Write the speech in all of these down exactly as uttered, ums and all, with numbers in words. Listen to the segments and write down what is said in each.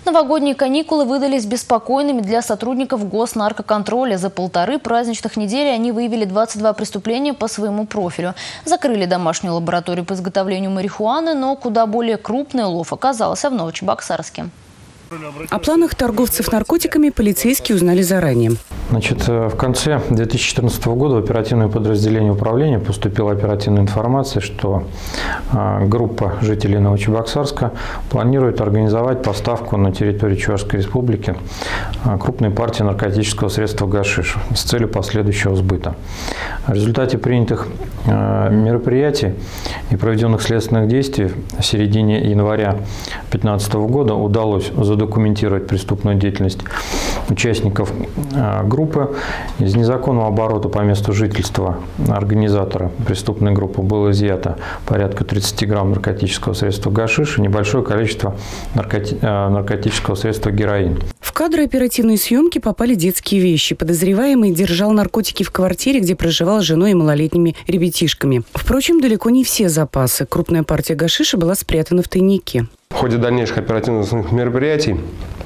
Новогодние каникулы выдались беспокойными для сотрудников госнаркоконтроля. За полторы праздничных недели они выявили двадцать два преступления по своему профилю. Закрыли домашнюю лабораторию по изготовлению марихуаны, но куда более крупный улов оказался в Новочебоксарске. О планах торговцев наркотиками полицейские узнали заранее. Значит, в конце две тысячи четырнадцатого года в оперативное подразделение управления поступила оперативная информация, что группа жителей Новочебоксарска планирует организовать поставку на территории Чувашской республики крупной партии наркотического средства гашиш с целью последующего сбыта. В результате принятых мероприятий и проведенных следственных действий в середине января две тысячи пятнадцатого года удалось задокументировать преступную деятельность участников группы. Из незаконного оборота по месту жительства организатора преступной группы было изъято порядка тридцати грамм наркотического средства гашиш и небольшое количество наркоти... наркотического средства героин. В кадры оперативной съемки попали детские вещи. Подозреваемый держал наркотики в квартире, где проживал с женой и малолетними ребятишками. Впрочем, далеко не все запасы. Крупная партия гашиша была спрятана в тайнике. В ходе дальнейших оперативных мероприятий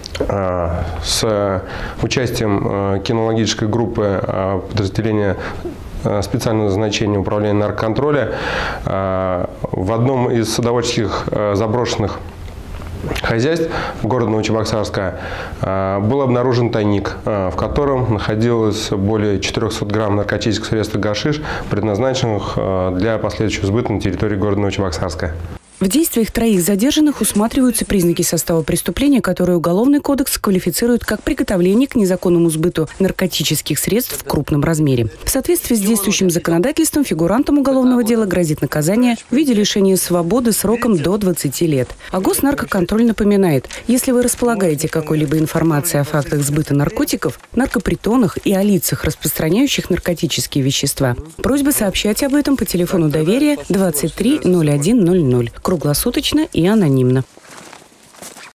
с участием кинологической группы подразделения специального назначения управления наркоконтроля в одном из садоводческих заброшенных хозяйств города Новочебоксарска был обнаружен тайник, в котором находилось более четырёхсот грамм наркотических средств гашиш, предназначенных для последующего сбыта на территории города Новочебоксарска. В действиях троих задержанных усматриваются признаки состава преступления, которые Уголовный кодекс квалифицирует как приготовление к незаконному сбыту наркотических средств в крупном размере. В соответствии с действующим законодательством фигурантам уголовного дела грозит наказание в виде лишения свободы сроком до двадцати лет. А госнаркоконтроль напоминает, если вы располагаете какой-либо информацией о фактах сбыта наркотиков, наркопритонах и о лицах, распространяющих наркотические вещества, просьба сообщать об этом по телефону доверия двадцать три ноль один ноль ноль. Круглосуточно и анонимно.